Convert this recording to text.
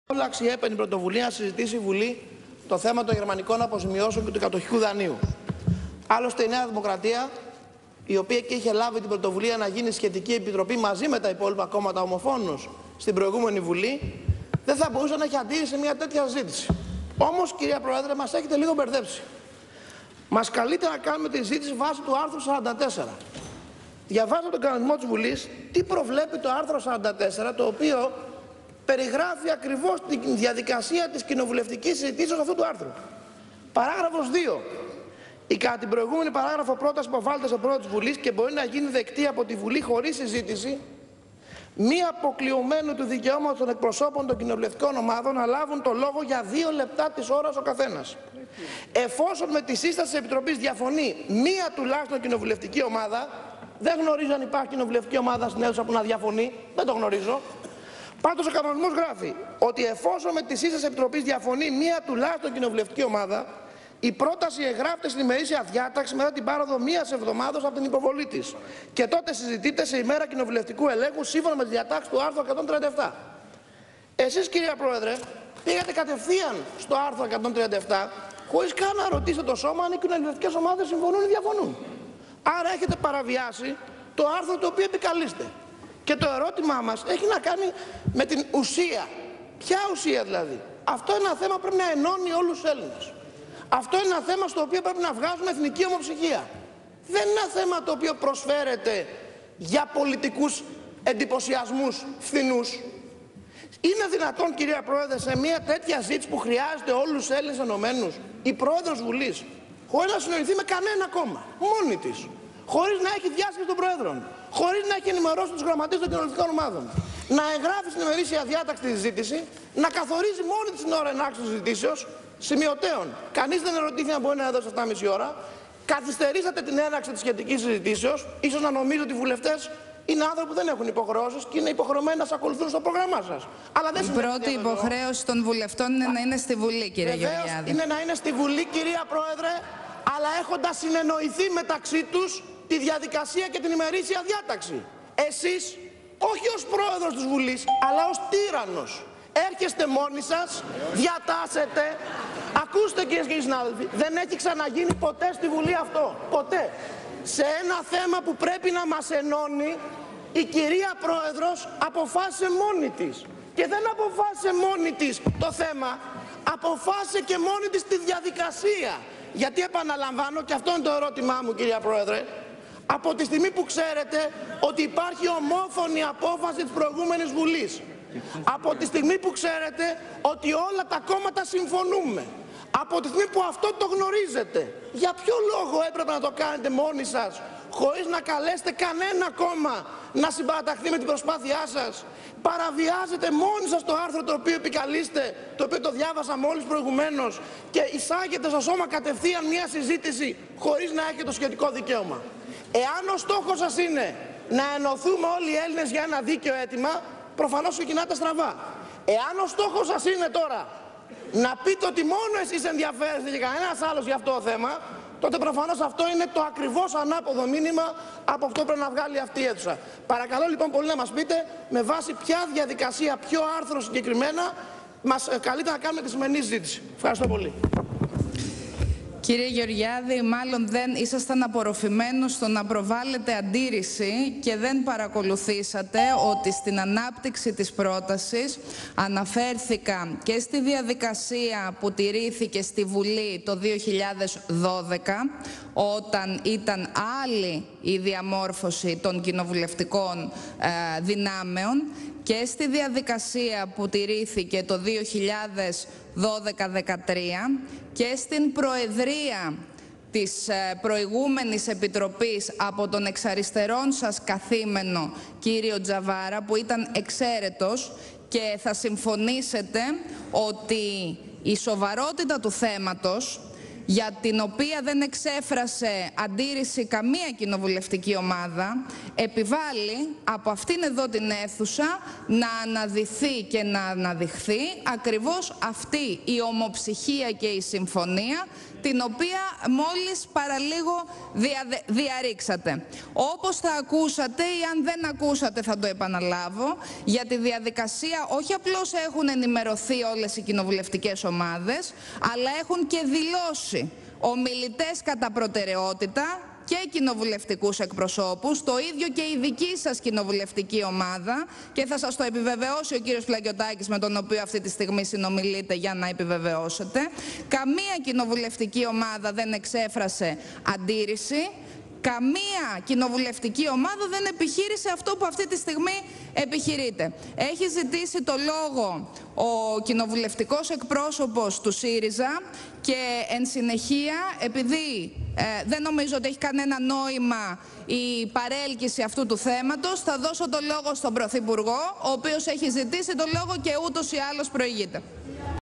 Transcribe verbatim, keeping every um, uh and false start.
Όλαξη έπαινε πρωτοβουλία να συζητήσει η Βουλή το θέμα των γερμανικών αποζημιώσεων και του κατοχικού δανείου. Άλλωστε, η Νέα Δημοκρατία, η οποία και είχε λάβει την πρωτοβουλία να γίνει σχετική επιτροπή μαζί με τα υπόλοιπα κόμματα ομοφόνους στην προηγούμενη Βουλή, δεν θα μπορούσε να έχει αντίρρηση σε μια τέτοια ζήτηση. Όμως, κυρία Πρόεδρε, μας έχετε λίγο μπερδέψει. Μας καλείτε να κάνουμε τη συζήτηση βάσει του άρθρου σαράντα τέσσερα. Διαβάζω τον κανονισμό της Βουλής, τι προβλέπει το άρθρο σαράντα τέσσερα, το οποίο περιγράφει ακριβώς τη διαδικασία της κοινοβουλευτικής συζητήσεως αυτού του άρθρου. Παράγραφος δύο. Η κατά την προηγούμενη παράγραφο πρόταση που υποβάλλεται στο πρόεδρο της Βουλής και μπορεί να γίνει δεκτή από τη Βουλή χωρίς συζήτηση, μη αποκλειωμένου του δικαιώματος των εκπροσώπων των κοινοβουλευτικών ομάδων να λάβουν το λόγο για δύο λεπτά της ώρας ο καθένας. Εφόσον με τη σύσταση της Επιτροπής διαφωνεί μία τουλάχιστον κοινοβουλευτική ομάδα, δεν γνωρίζω αν υπάρχει κοινοβουλευτική ομάδα στην αίθουσα που να διαφωνεί, δεν το γνωρίζω. Πάντως ο κανονισμός γράφει ότι εφόσον με τη σύσταση της Επιτροπής διαφωνεί μία τουλάχιστον κοινοβουλευτική ομάδα, η πρόταση εγγράφεται στην ημερήσια διάταξη μετά την πάροδο μίας εβδομάδος από την υποβολή της. Και τότε συζητείται σε ημέρα κοινοβουλευτικού ελέγχου σύμφωνα με τις διατάξεις του άρθρου εκατόν τριάντα επτά. Εσείς, κυρία Πρόεδρε, πήγατε κατευθείαν στο άρθρο εκατόν τριάντα επτά, χωρίς καν να ρωτήσετε το σώμα αν οι κοινοβουλευτικές ομάδες συμφωνούν ή διαφωνούν. Άρα έχετε παραβιάσει το άρθρο το οποίο επικαλείστε. Και το ερώτημά μας έχει να κάνει με την ουσία. Ποια ουσία δηλαδή? Αυτό είναι ένα θέμα που πρέπει να ενώνει όλους τους Έλληνες. Αυτό είναι ένα θέμα στο οποίο πρέπει να βγάζουμε εθνική ομοψυχία. Δεν είναι ένα θέμα το οποίο προσφέρεται για πολιτικούς εντυπωσιασμούς φθηνούς. Είναι δυνατόν, κυρία Πρόεδρε, σε μια τέτοια ζήτηση που χρειάζεται όλους τους Έλληνες ενωμένους, η Πρόεδρος Βουλής, χωρίς να συνοηθεί με κανένα κόμμα, μόνη της, χωρίς να έχει διάσκεψη των Προέδρων, χωρίς να έχει ενημερώσει τους γραμματείς των κοινοβουλευτικών ομάδων, να εγγράφει στην ημερήσια διάταξη τη συζήτηση, να καθορίζει μόνη της την ώρα ενάξης της συζητήσεως, σημειωτέων. Κανείς δεν ερωτήθηκε αν μπορεί να έδωσε επτά και μισή ώρα. Καθυστερήσατε την έναρξη της σχετικής συζητήσεως, ίσως να νομίζω ότι οι βουλευτές είναι άνθρωποι που δεν έχουν υποχρεώσεις και είναι υποχρεωμένοι να σας ακολουθούν στο πρόγραμμά σας. Αλλά δεν η πρώτη υποχρέωση των βουλευτών είναι να είναι στη Βουλή, κύριε Γεωργιάδη. Είναι να είναι στη Βουλή, κυρία Πρόεδρε, αλλά έχοντας συνεννοηθεί μεταξύ τους τη διαδικασία και την ημερήσια διάταξη. Εσείς, όχι ως πρόεδρος της Βουλής, αλλά ως τύραννος, έρχεστε μόνοι σας, διατάσσετε. Ακούστε, κυρίες και κύριοι συνάδελφοι, δεν έχει ξαναγίνει ποτέ στη Βουλή αυτό. Ποτέ. Σε ένα θέμα που πρέπει να μας ενώνει, η κυρία Πρόεδρος αποφάσισε μόνη της. Και δεν αποφάσισε μόνη της το θέμα, αποφάσισε και μόνη της τη διαδικασία. Γιατί επαναλαμβάνω, και αυτό είναι το ερώτημά μου, κυρία Πρόεδρε, από τη στιγμή που ξέρετε ότι υπάρχει ομόφωνη απόφαση της προηγούμενης Βουλής, από τη στιγμή που ξέρετε ότι όλα τα κόμματα συμφωνούμε, από τη στιγμή που αυτό το γνωρίζετε, για ποιο λόγο έπρεπε να το κάνετε μόνοι σας, χωρίς να καλέσετε κανένα κόμμα να συμπαραταχθεί με την προσπάθειά σας? Παραβιάζετε μόνοι σας το άρθρο το οποίο επικαλείστε, το οποίο το διάβασα μόλις προηγουμένως, και εισάγετε στο σώμα κατευθείαν μια συζήτηση χωρίς να έχετε το σχετικό δικαίωμα. Εάν ο στόχος σας είναι να ενωθούμε όλοι οι Έλληνες για ένα δίκαιο αίτημα, προφανώς ξεκινάτε στραβά. Εάν ο στόχος σας είναι τώρα να πείτε ότι μόνο εσείς ενδιαφέρεστε και κανένας άλλος για αυτό το θέμα, τότε προφανώς αυτό είναι το ακριβώς ανάποδο μήνυμα από αυτό που πρέπει να βγάλει αυτή η αίθουσα. Παρακαλώ λοιπόν πολύ να μας πείτε με βάση ποια διαδικασία, ποιο άρθρο συγκεκριμένα μας καλείται να κάνουμε τη σημερινή συζήτηση. Ευχαριστώ πολύ. Κύριε Γεωργιάδη, μάλλον δεν ήσασταν απορροφημένος στο να προβάλλετε αντίρρηση και δεν παρακολουθήσατε ότι στην ανάπτυξη της πρότασης αναφέρθηκα και στη διαδικασία που τηρήθηκε στη Βουλή το δύο χιλιάδες δώδεκα, όταν ήταν άλλη η διαμόρφωση των κοινοβουλευτικών ε, δυνάμεων, και στη διαδικασία που τηρήθηκε το δύο χιλιάδες δώδεκα δεκατρία και στην προεδρία της προηγούμενης επιτροπής από τον εξαριστερών σας καθήμενο κύριο Τζαβάρα, που ήταν εξαίρετος, και θα συμφωνήσετε ότι η σοβαρότητα του θέματος για την οποία δεν εξέφρασε αντίρρηση καμία κοινοβουλευτική ομάδα, επιβάλλει από αυτήν εδώ την αίθουσα να αναδυθεί και να αναδειχθεί ακριβώς αυτή η ομοψυχία και η συμφωνία, την οποία μόλις παραλίγο δια, διαρρήξατε. Όπως θα ακούσατε ή αν δεν ακούσατε θα το επαναλάβω, για τη διαδικασία όχι απλώς έχουν ενημερωθεί όλες οι κοινοβουλευτικές ομάδες, αλλά έχουν και δηλώσει ομιλητές κατά προτεραιότητα και κοινοβουλευτικούς εκπροσώπους, το ίδιο και η δική σας κοινοβουλευτική ομάδα, και θα σας το επιβεβαιώσει ο κύριος Πλακιωτάκης, με τον οποίο αυτή τη στιγμή συνομιλείτε για να επιβεβαιώσετε. Καμία κοινοβουλευτική ομάδα δεν εξέφρασε αντίρρηση. Καμία κοινοβουλευτική ομάδα δεν επιχείρησε αυτό που αυτή τη στιγμή επιχειρείται. Έχει ζητήσει το λόγο ο κοινοβουλευτικός εκπρόσωπος του ΣΥΡΙΖΑ και εν συνεχεία, επειδή ε, δεν νομίζω ότι έχει κανένα νόημα η παρέλκυση αυτού του θέματος, θα δώσω το λόγο στον Πρωθυπουργό, ο οποίος έχει ζητήσει το λόγο και ούτως ή άλλως προηγείται.